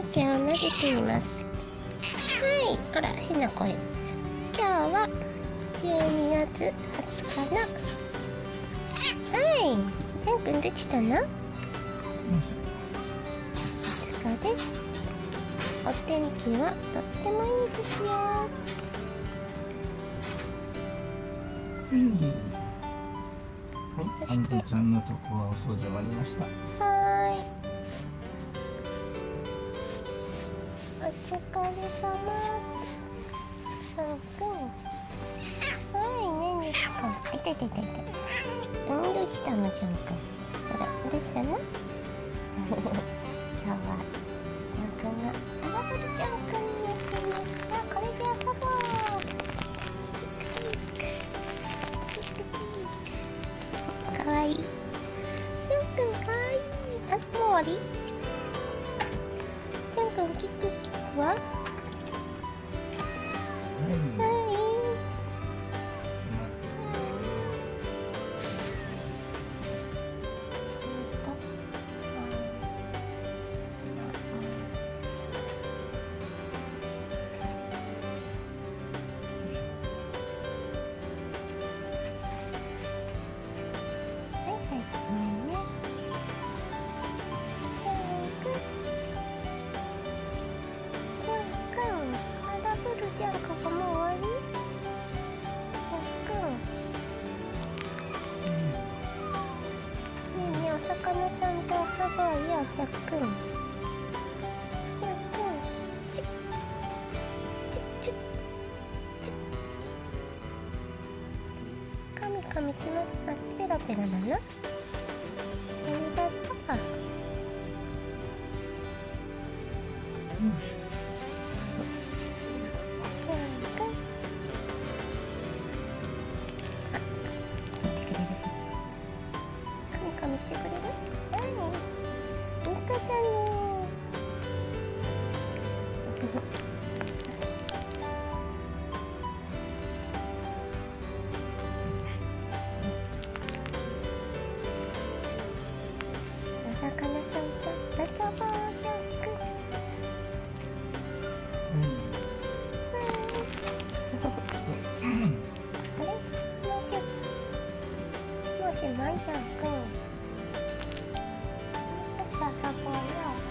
兄ちゃんを撫でています。はい、ほら変な声。今日は12月20日のはい、ジャン君できたの？そうです。お天気はとってもいいですよ。 はい、あんたちゃんのとこはお掃除終わりました。 はーい。お疲れ様。はい、何ですか？いたいたいたいた。どうしたの、ジャン君。ほら、どうしたの？今日はジャン君がアラブルジャン君になっていました。これで遊ぼう。かわいい。ジャン君かわいい。あ、もう終わり？ジャン君キックキックは？じゃあここもう終わり？ねえねえ、お魚さんと遊ぼうよ、ジャックン。カミカミします。あ、ペロペロなの？ありがとう。してくれる？何？本当だね。お魚さんと遊ぼうよ。あれ？もしないじゃんくん。遊ぼうよ。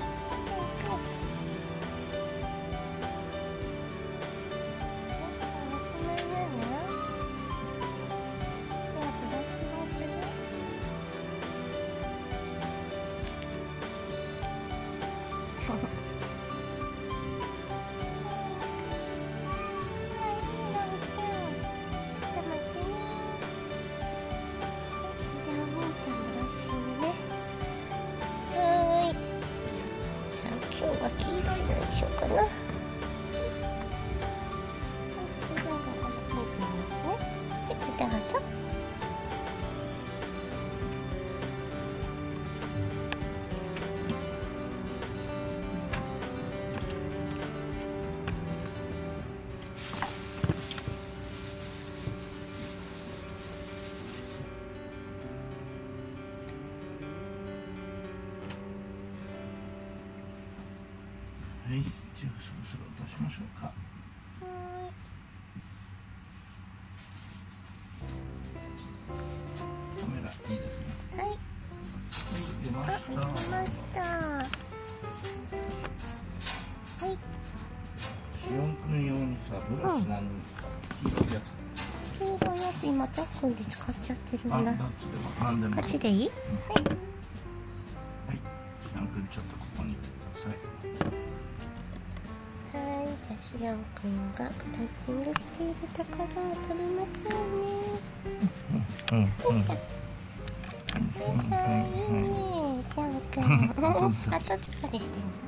今日は黄色いのにしようかな。どうぞ。 はい、じゃあそろそろ出しましょうか。カメラいいですね。 はい。 はい、出ました。 出ました。はい。 シオンくん用にさ、ブラシ何？黄色いやつ。 黄色いやつ今ジャックンで使っちゃってるんだ。 あ、どっちでも何でも。 こっちでいい？はい。 はい。シオンくんちょっとここにいてください。 はい、じゃあシオンくんがブラッシングしているところを撮りましょうね。いいね、シオンくん。後疲れしてるの？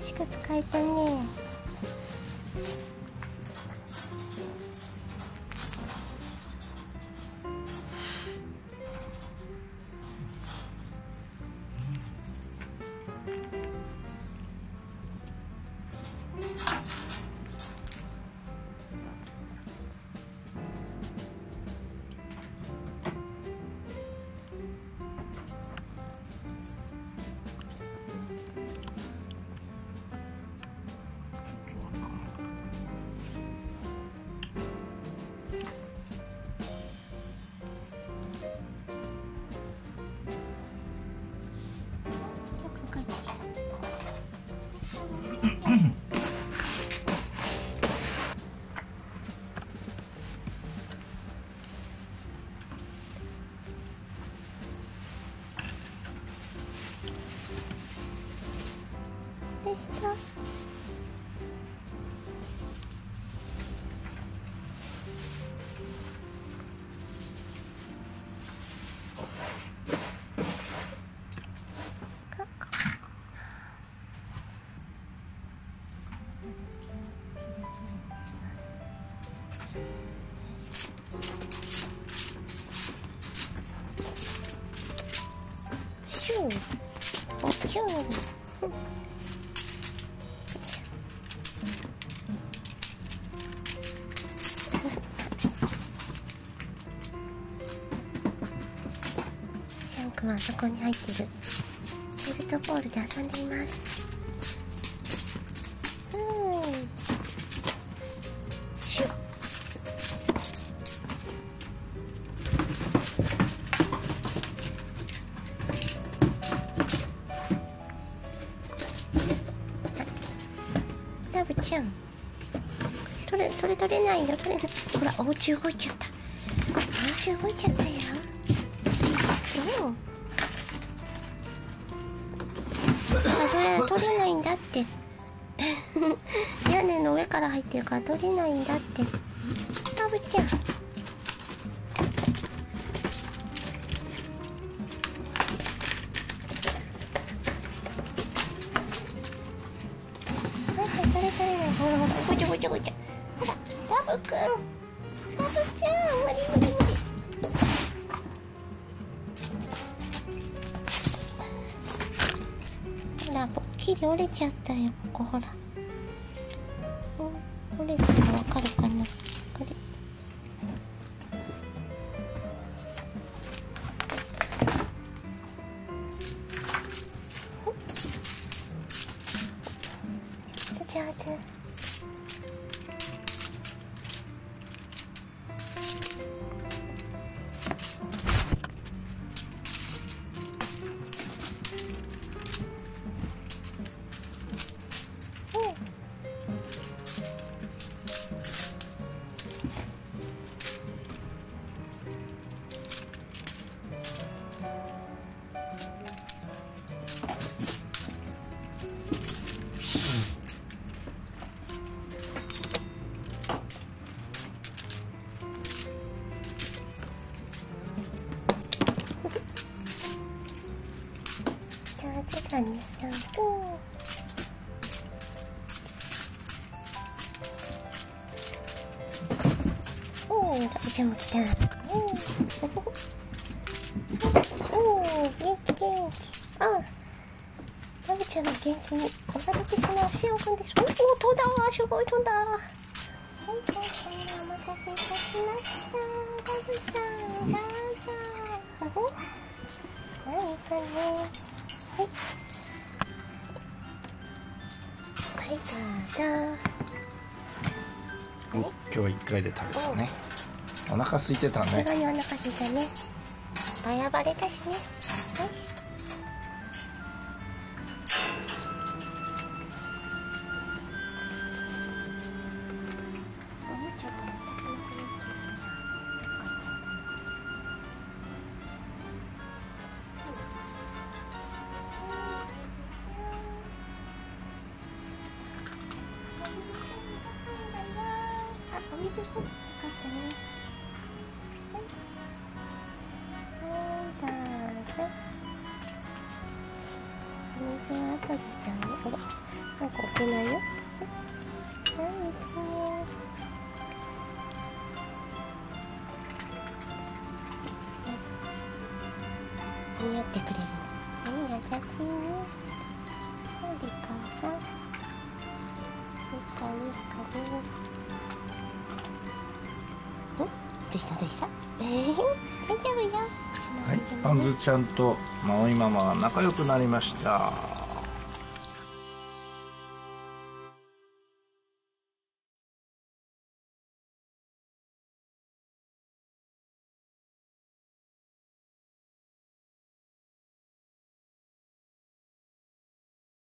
しく使えたね。でした。シュー、シュー。シャンクはそこに入ってるベルトボールで遊んでいます。シュッ。ラブちゃん、それ取れないよ、取れない。ほら、お家動いちゃった。お家動いちゃったよ。それ取れないんだって屋根の上から入ってるから取れないんだって。ラブちゃん、取れない。ほらほら、ごちゃごちゃごちゃ。ほら、ラブくん、ラブちゃん、無理無理無理。ほら、ポッキリ折れちゃったよ、ここほら。折れたのわかるかな、これ。上手。上手だね、シャンプー。ラブちゃんも来た。元気元気。ラブちゃんの元気におさるきしの足を踏んで、飛んだ、すごい飛んだ。はい、お待たせいたしました。ラブさん、ラブさん。何かね。はい。はい、どうぞ。 今日は1回で食べたね。お腹空いてたね。 さすがにお腹空いたね。バヤバレだしね。はい。おもちゃが全くなくなってる。お水欲しかったね。どうぞ。お水は後でちゃうね。 なんか置けないよ。はい、似合ってくれるね。優しいね。リカさん。リカね。どうした大丈夫よ。 はい、あんずちゃんとまおいママが仲良くなりました。